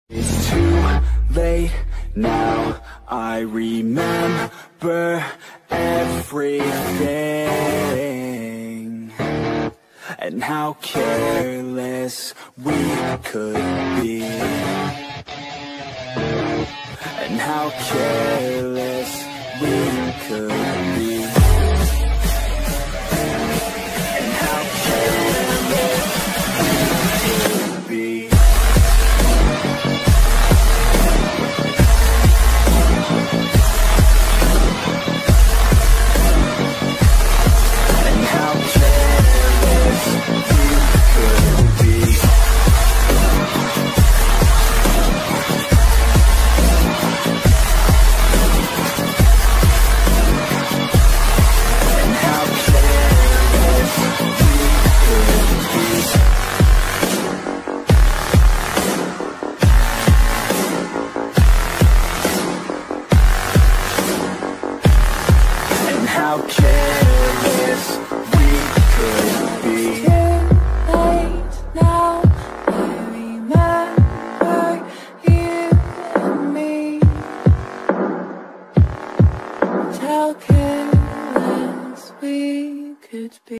It's too late now, I remember everything, and how careless we could be, and how careless we could be, and how careless we could be. How careless we could be. Too late now, I remember you and me, and how careless we could be.